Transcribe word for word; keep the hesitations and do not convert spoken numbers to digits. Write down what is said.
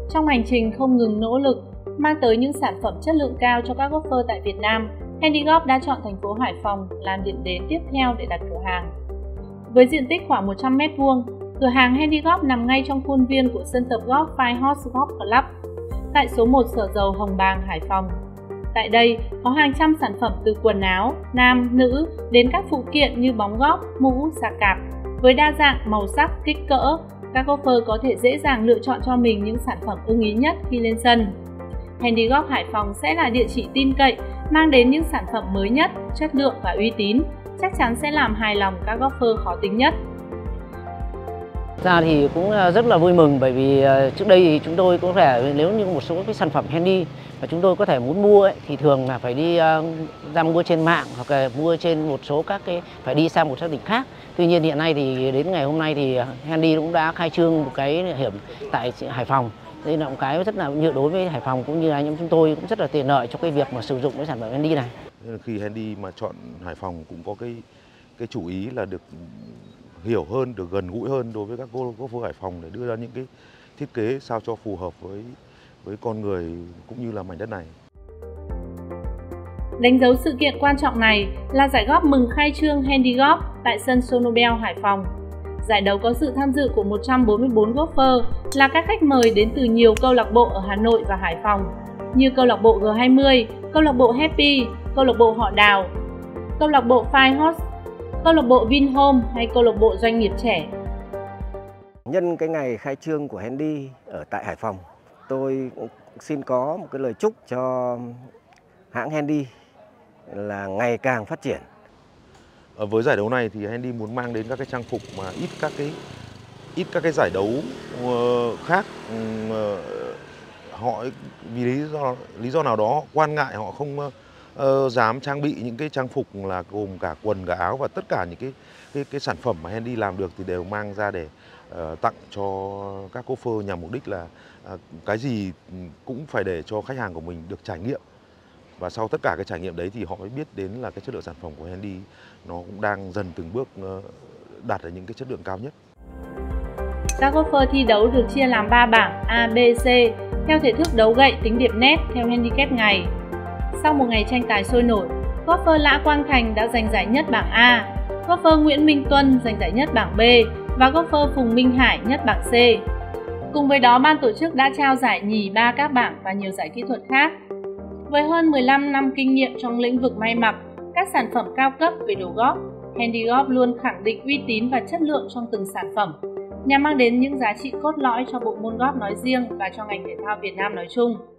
Trong hành trình không ngừng nỗ lực mang tới những sản phẩm chất lượng cao cho các golfer tại Việt Nam, Handygolf đã chọn thành phố Hải Phòng làm điểm đến tiếp theo để đặt cửa hàng. Với diện tích khoảng một trăm mét vuông, cửa hàng Handygolf nằm ngay trong khuôn viên của sân tập golf Five Horse Golf Club tại số một Sở Dầu Hồng Bàng, Hải Phòng. Tại đây có hàng trăm sản phẩm từ quần áo, nam, nữ đến các phụ kiện như bóng golf, mũ, xà cạp. Với đa dạng màu sắc, kích cỡ, các golfer có thể dễ dàng lựa chọn cho mình những sản phẩm ưng ý nhất khi lên sân. Handygolf Hải Phòng sẽ là địa chỉ tin cậy, mang đến những sản phẩm mới nhất, chất lượng và uy tín, chắc chắn sẽ làm hài lòng các golfer khó tính nhất. Ra thì cũng rất là vui mừng, bởi vì trước đây thì chúng tôi cũng phải, nếu như một số cái sản phẩm handy mà chúng tôi có thể muốn mua ấy, thì thường là phải đi ra mua trên mạng hoặc là mua trên một số các cái, phải đi sang một các tỉnh khác. Tuy nhiên hiện nay thì đến ngày hôm nay thì Handy cũng đã khai trương một cái hiểm tại Hải Phòng. Đây là một cái rất là như đối với Hải Phòng cũng như anh em chúng tôi cũng rất là tiện lợi cho cái việc mà sử dụng cái sản phẩm Handy này. Khi Handy mà chọn Hải Phòng cũng có cái cái chủ ý là được hiểu hơn, được gần gũi hơn đối với các golfer Hải Phòng để đưa ra những cái thiết kế sao cho phù hợp với với con người cũng như là mảnh đất này. Đánh dấu sự kiện quan trọng này là giải golf mừng khai trương Handygolf tại sân Sonobel Hải Phòng. Giải đấu có sự tham dự của một trăm bốn mươi tư golfer là các khách mời đến từ nhiều câu lạc bộ ở Hà Nội và Hải Phòng như câu lạc bộ G hai mươi, câu lạc bộ Happy, câu lạc bộ Họ Đào, câu lạc bộ Five Horse, câu lạc bộ Vinhome hay câu lạc bộ doanh nghiệp trẻ. Nhân cái ngày khai trương của Handy ở tại Hải Phòng, tôi xin có một cái lời chúc cho hãng Handy là ngày càng phát triển. Với giải đấu này thì Handy muốn mang đến các cái trang phục mà ít các cái ít các cái giải đấu khác, họ vì lý do lý do nào đó họ quan ngại, họ không uh, dám trang bị những cái trang phục là gồm cả quần cả áo, và tất cả những cái cái, cái sản phẩm mà Handy làm được thì đều mang ra để uh, tặng cho các golfer nhằm mục đích là uh, cái gì cũng phải để cho khách hàng của mình được trải nghiệm. Và sau tất cả cái trải nghiệm đấy thì họ mới biết đến là cái chất lượng sản phẩm của Handy nó cũng đang dần từng bước đạt ở những cái chất lượng cao nhất. Các golfer thi đấu được chia làm ba bảng A, B, C theo thể thức đấu gậy tính điểm net theo handicap ngày. Sau một ngày tranh tài sôi nổi, golfer Lã Quang Thành đã giành giải nhất bảng A, golfer Nguyễn Minh Tuân giành giải nhất bảng B và golfer Phùng Minh Hải nhất bảng C. Cùng với đó, ban tổ chức đã trao giải nhì ba các bảng và nhiều giải kỹ thuật khác. Với hơn mười lăm năm kinh nghiệm trong lĩnh vực may mặc, các sản phẩm cao cấp về đồ golf, Handygolf luôn khẳng định uy tín và chất lượng trong từng sản phẩm, nhằm mang đến những giá trị cốt lõi cho bộ môn golf nói riêng và cho ngành thể thao Việt Nam nói chung.